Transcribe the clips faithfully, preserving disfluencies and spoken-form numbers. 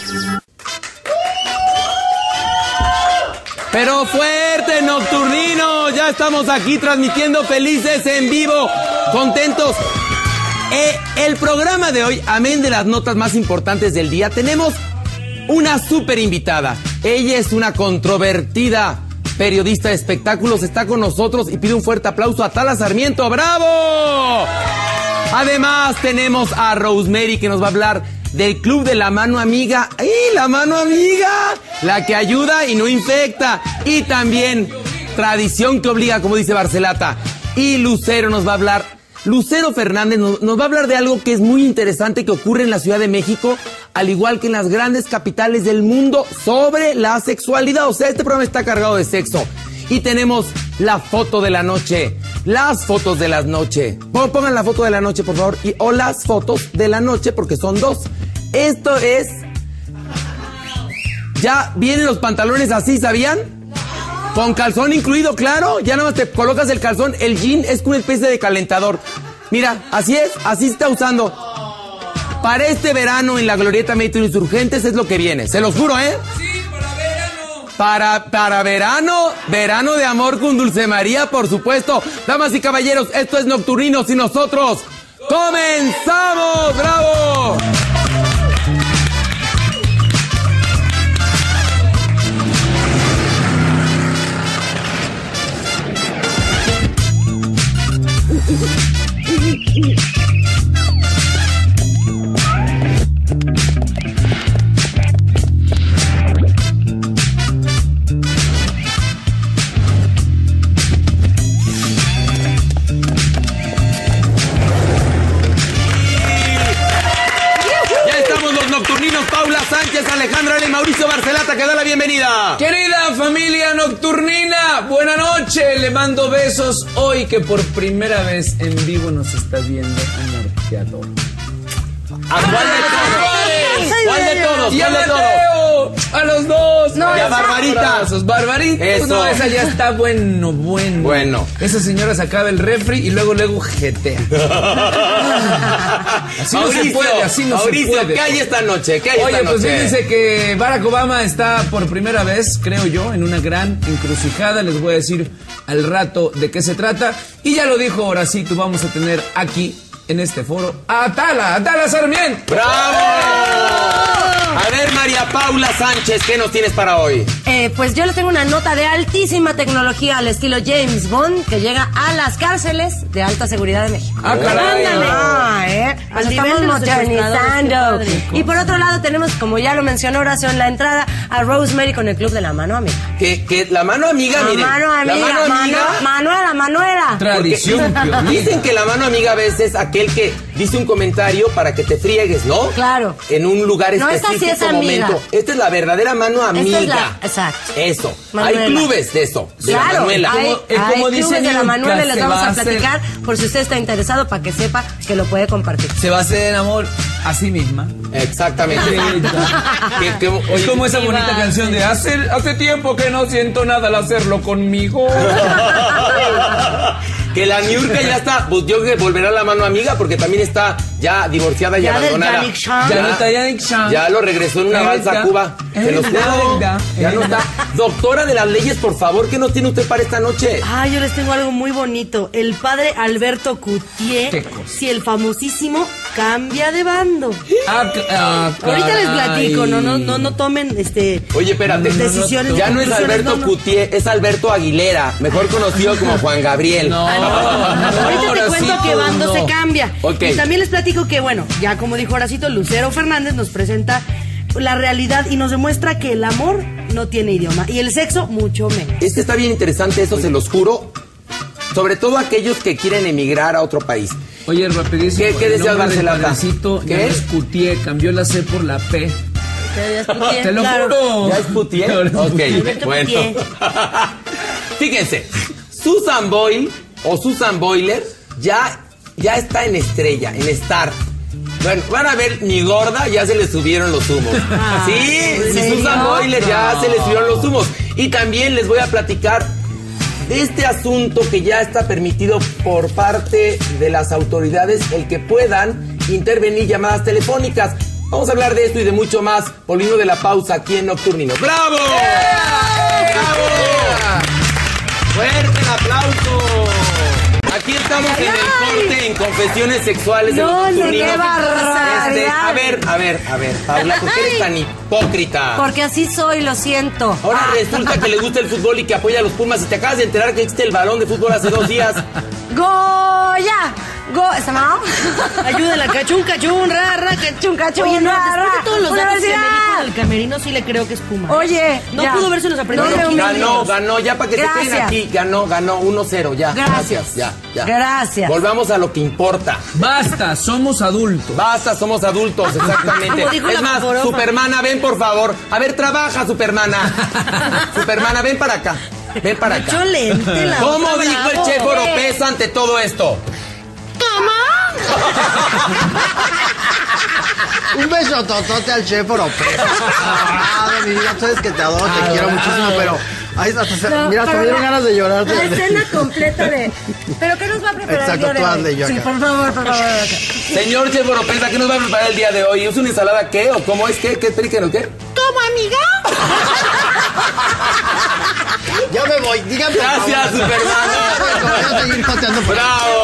Pero fuerte, nocturnino, ya estamos aquí transmitiendo felices en vivo, contentos. Eh, el programa de hoy, amén de las notas más importantes del día, tenemos una súper invitada. Ella es una controvertida periodista de espectáculos, está con nosotros y pide un fuerte aplauso a Tala Sarmiento. ¡Bravo! Además tenemos a Rosemary que nos va a hablar del Club de la Mano Amiga. ¡Ay, la mano amiga! La que ayuda y no infecta. Y también tradición que obliga, como dice Barcelata. Y Lucero nos va a hablar, Lucero Fernández nos, nos va a hablar de algo que es muy interesante que ocurre en la Ciudad de México, al igual que en las grandes capitales del mundo, sobre la sexualidad. O sea, este programa está cargado de sexo. Y tenemos la foto de la noche. Las fotos de la noche. Pongan la foto de la noche, por favor. Y, o las fotos de la noche, porque son dos. Esto es... Ya vienen los pantalones así, ¿sabían? Con calzón incluido, claro. Ya nada más te colocas el calzón. El jean es con una especie de calentador. Mira, así es. Así se está usando. Para este verano en la Glorieta Metro Insurgentes es lo que viene. Se los juro, ¿eh? Sí, para verano. Para, para verano, verano de amor con Dulce María, por supuesto. Damas y caballeros, esto es Nocturninos y nosotros ¡comenzamos! ¡Bravo! Paula Sánchez, Alejandra Ale y Mauricio Barcelata, que da la bienvenida. Querida familia nocturnina, buena noche. Le mando besos hoy que por primera vez en vivo nos está viendo. Amor, te adoro. ¿A cuál de todos? ¿Cuál de todos? Y a ¿Cuál de todos? Mateo, a los dos. No, y a Barbarita. Barbarita. Eso. No, esa ya está bueno, bueno. Bueno. Esa señora se acaba el refri y luego, luego jetea. Así Mauricio, no se puede, así no Mauricio, se puede. ¿qué hay esta noche? ¿Qué hay Oye, esta pues noche? fíjense que Barack Obama está por primera vez, creo yo, en una gran encrucijada. Les voy a decir al rato de qué se trata. Y ya lo dijo Horacito, vamos a tener aquí, en este foro, a Tala, a Tala Sarmiento. ¡Bravo! A ver, María Paula Sánchez, ¿qué nos tienes para hoy? Eh, pues yo les tengo una nota de altísima tecnología al estilo James Bond que llega a las cárceles de alta seguridad de México. Ah, caray. Ándale. Ah, ¿eh? Nos Al estamos nivel de los modernizando. secuestradores, qué Y por otro lado tenemos, como ya lo mencionó Horacio en la entrada, a Rosemary con el Club de la Mano Amiga. Que, que la mano amiga, La miren. mano amiga, la mano amiga. mano- Manuela, Manuela. Tradición pionera. Dicen que la mano amiga a veces es aquel que dice un comentario para que te friegues, ¿no? Claro. En un lugar No, esta específico, sí es amiga. momento. Esta es la verdadera mano amiga. Esta es la- exacto. Eso. Manuela. Hay clubes de eso, de la Claro, Manuela. hay, Como- eh, hay como dice clubes de la Milka, Manuela, les se vamos va a a hacer- platicar por si usted está interesado para que sepa que lo puede compartir. Se va a hacer en amor a sí misma. Exactamente. Que- que- Es como esa bonita canción de hace, hace tiempo que no siento nada al hacerlo conmigo. Que la Niurka ya está, pues yo creo que volverá a la mano amiga porque también está ya divorciada y Ya del abandonada. Yannick Chan. Ya no está Yannick Chan. Ya lo regresó en una Es balsa a verdad. Cuba. Es Se los verdad, juro. es verdad, Ya es no verdad. está. Doctora de las leyes, por favor, ¿qué nos tiene usted para esta noche? Ah, yo les tengo algo muy bonito. El padre Alberto Qué Cutier, cosa. si el famosísimo cambia de bando. Ah, c- ah, Ahorita les caray. platico, no, no, no, no tomen este Oye, espérate. decisiones. Ya no es conclusiones, Alberto no, no. Cutier, es Alberto Aguilera, mejor conocido como Juan Gabriel. No, Ahorita te Horacito, cuento que bando no. se cambia. Ok. Y también les platico que, bueno, ya como dijo Horacito, Lucero Fernández nos presenta la realidad y nos demuestra que el amor no tiene idioma y el sexo mucho menos. Es que está bien interesante eso, se los juro. Sobre todo aquellos que quieren emigrar a otro país. Oye, rapidísimo. ¿Qué- qué el decías, nombre del Barcelata? padrecito ¿Qué? ya no es Cutier, cambió la C por la P. Te lo Claro. juro. ¿Ya es Putier? Ahora es Ok, Putier. Alberto bueno. Putier. Fíjense, Susan Boyle o Susan Boiler ya, ya está en estrella, en Star. Bueno, van a ver, mi gorda ya se le subieron los humos. Ah, sí, ¿en sí, serio? Susan Boiler ya No. se le subieron los humos. Y también les voy a platicar de este asunto que ya está permitido por parte de las autoridades, el que puedan intervenir llamadas telefónicas. Vamos a hablar de esto y de mucho más, volviendo de la pausa aquí en Nocturninos. ¡Bravo! ¡Yeah! ¡Bravo! ¡Fuerte el aplauso! Aquí estamos en el corte en confesiones sexuales de No, los no, Nocturninos. qué barbaridad. Este, a ver, a ver, a ver, Paula, ¿por qué eres tan hipócrita? Porque así soy, lo siento. Ahora resulta que le gusta el fútbol y que apoya a los Pumas y te acabas de enterar que existe el balón de fútbol hace dos días. ¡Goya! Go, ¿está mal? Ayúdala, cachún, cachún, ra, ra, cachún, cachún. Oye, no, ra, después ra. de todos los datos que me Universidad. dijo del camerino, sí le creo que es Puma. Oye, no ya. pudo verse los aprendidos. No me humilles. Ganó, ganó, ya para que Gracias. se queden aquí. Ganó, ganó uno cero, ya. Gracias. Ya, ya. Gracias. Volvamos a lo que importa. Basta, somos adultos. Basta, somos adultos, exactamente. Como dijo Es la más, Faforofa. Supermana, ven por favor. A ver, trabaja, Supermana. Supermana, ven para acá. Ven para acá. Echó lente la ¿Cómo otra, dijo el bravo. chef Oropesa ante todo esto? Un beso totote al chef Oropesa. Ah, mi vida, sabes que te adoro, te quiero muchísimo, pero... Ay, hasta se- No, mira, hasta pero me dieron la- ganas de llorar. La escena completa de... ¿Pero qué nos va a preparar Exacto, el día de tú hoy? hazle, yo Sí, acá. por favor, por favor. Señor chef Oropesa, ¿qué nos va a preparar el día de hoy? ¿Es una ensalada qué? ¿O cómo es? ¿Qué? ¿Qué expliquen o qué? ¿Cómo, amiga? Ya me voy, díganme. Gracias, Supermana. Voy a seguir joteando por ahí.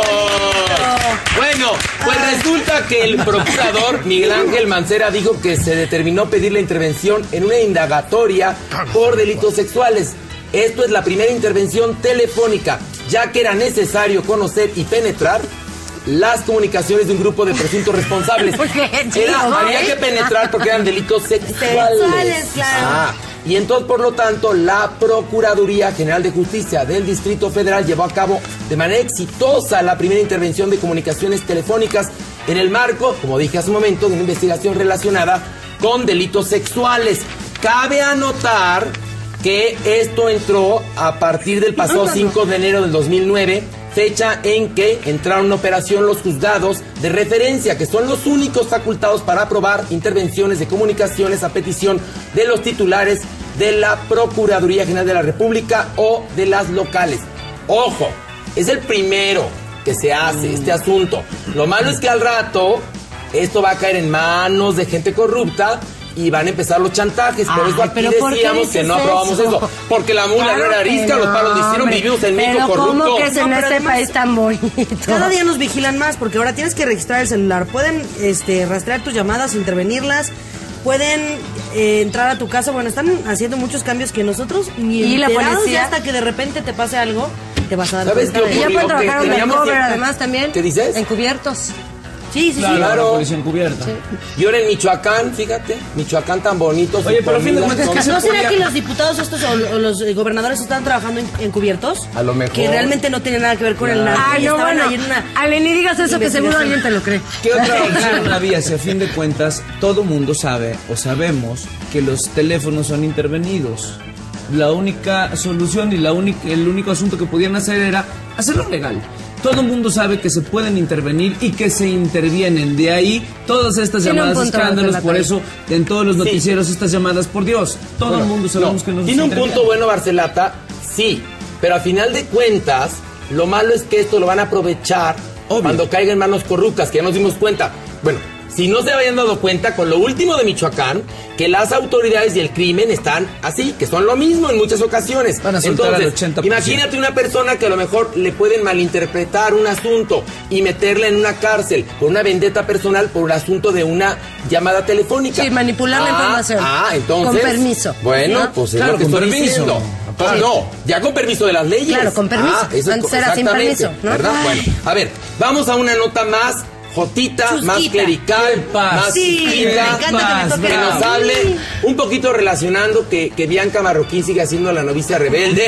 ¡Bravo! Bueno, pues resulta que el procurador Miguel Ángel Mancera dijo que se determinó pedir la intervención en una indagatoria por delitos sexuales. Esto es la primera intervención telefónica, ya que era necesario conocer y penetrar las comunicaciones de un grupo de presuntos responsables. Era, había que penetrar porque eran delitos sexuales. Sexuales, claro. Ah, y entonces, por lo tanto, la Procuraduría General de Justicia del Distrito Federal llevó a cabo de manera exitosa la primera intervención de comunicaciones telefónicas en el marco, como dije hace un momento, de una investigación relacionada con delitos sexuales. Cabe anotar que esto entró a partir del pasado cinco de enero del dos mil nueve, fecha en que entraron en operación los juzgados de referencia, que son los únicos facultados para aprobar intervenciones de comunicaciones a petición de los titulares de la Procuraduría General de la República o de las locales. Ojo, es el primero que se hace este asunto. Lo malo es que al rato esto va a caer en manos de gente corrupta y van a empezar los chantajes. Por Ay, eso aquí pero ¿por qué decíamos que dices no aprobamos eso? eso. Porque la mula Claro no era que arisca, los no, palos le hicieron, hombre. vivimos en México Pero corrupto. ¿cómo que es No, en pero este además- país tan bonito? Cada día nos vigilan más porque ahora tienes que registrar el celular. Pueden este, rastrear tus llamadas, intervenirlas. Pueden eh, entrar a tu casa. Bueno, están haciendo muchos cambios que nosotros ni ¿Y la enterados, policía? y hasta que de repente te pase algo, te vas a dar ¿Sabes cuenta qué de Y ya ello. ocurrió? pueden que trabajar teníamos undercover, tiempo. además, también. ¿Qué dices? Encubiertos. Sí, sí, sí. Claro, Claro. la policía encubierta. Y ahora en Michoacán, fíjate, Michoacán tan bonito. Oye, pero a fin de comida, cuentas, con- ¿qué se ¿No será podía- que los diputados estos o, o los eh, gobernadores están trabajando en- encubiertos? A lo mejor. Que realmente no tienen nada que ver con el narco. Ay, y no, estaban bueno. ahí en una... Ale, ni digas eso, que seguro alguien te lo cree. ¿Qué otra opción había si a fin de cuentas todo mundo sabe o sabemos que los teléfonos son intervenidos? La única solución y la única, el único asunto que podían hacer era hacerlo legal. Todo el mundo sabe que se pueden intervenir y que se intervienen. De ahí todas estas Tiene un llamadas punto, escándalos. Marcela, Por también. eso en todos los noticieros estas llamadas, por Dios, todo Bueno, el mundo sabemos no, que nos tiene un intervienen. punto bueno Barcelata, sí, pero a final de cuentas, lo malo es que esto lo van a aprovechar Obvio. cuando caiga en manos corruptas, que ya nos dimos cuenta. Bueno, si no se habían dado cuenta con lo último de Michoacán, que las autoridades y el crimen están así, que son lo mismo en muchas ocasiones. Van a soltar Entonces, al ochenta por ciento. imagínate una persona que a lo mejor le pueden malinterpretar un asunto y meterla en una cárcel por una vendetta personal por un asunto de una llamada telefónica. Sí, manipular la Ah, información. Ah, entonces. Con permiso. Bueno, ¿No? pues es Claro, lo que con estoy permiso. diciendo. Ah, no, ya con permiso de las leyes. Claro, con permiso. Ah, eso es Antes co- era sin exactamente, permiso, ¿no? ¿verdad? Ay. Bueno, a ver, vamos a una nota más jotita, Chusquita. más clerical, ¿Qué pasa? más Sí, chiquita, me encanta que me pasa? toque que a nos mí. hable un poquito relacionando que, que Bianca Marroquín sigue haciendo la novicia rebelde.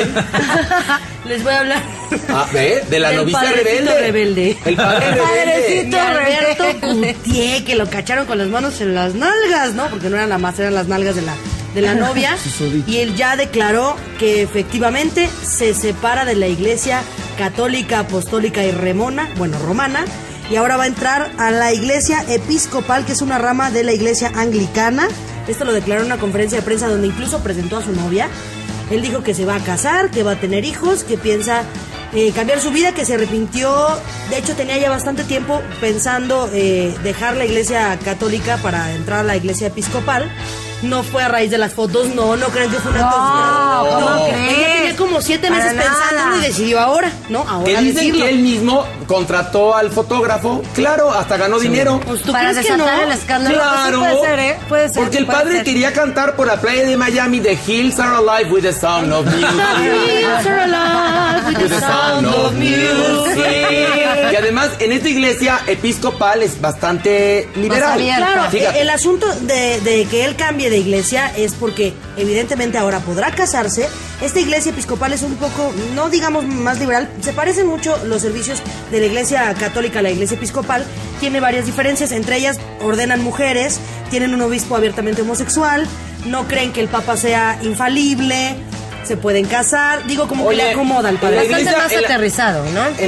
Les voy a hablar. Ah, ¿ve? De la Del novicia padrecito rebelde. rebelde. El padre rebelde. Padrecito. De Alberto Gutiérrez, que lo cacharon con las manos en las nalgas, ¿no? Porque no eran la más, eran las nalgas de la, de la novia. Susodicho. Y él ya declaró que efectivamente se separa de la iglesia católica, apostólica y remona, bueno, romana, y ahora va a entrar a la iglesia episcopal, que es una rama de la iglesia anglicana. Esto lo declaró en una conferencia de prensa donde incluso presentó a su novia. Él dijo que se va a casar, que va a tener hijos, que piensa eh, cambiar su vida, que se arrepintió. De hecho, tenía ya bastante tiempo pensando eh, dejar la iglesia católica para entrar a la iglesia episcopal. No fue a raíz de las fotos, no, no crean que fue una No, cosa. ¿cómo No, crees? ella tenía como siete meses Para pensándolo nada. y decidió ahora, ¿no? Ahora Que dicen decirlo. que él mismo contrató al fotógrafo. Claro, hasta ganó dinero. Pues, ¿tú Para crees que desatar no? el escándalo. Claro, Pues sí puede ser, ¿eh? Puede ser. porque el puede padre ser. quería cantar por la playa de Miami. The hills are alive with the sound of music. With the sound of music. Y además, en esta iglesia episcopal es bastante liberal. abierta. Claro, Fíjate. el asunto de, de que él cambie de iglesia es porque evidentemente ahora podrá casarse. Esta iglesia episcopal es un poco, no digamos más liberal, se parecen mucho los servicios de la iglesia católica a la iglesia episcopal, tiene varias diferencias, entre ellas ordenan mujeres, tienen un obispo abiertamente homosexual, no creen que el papa sea infalible, se pueden casar, digo como Oye, que le acomoda al la padre. Bastante iglesia- más el- aterrizado, ¿no?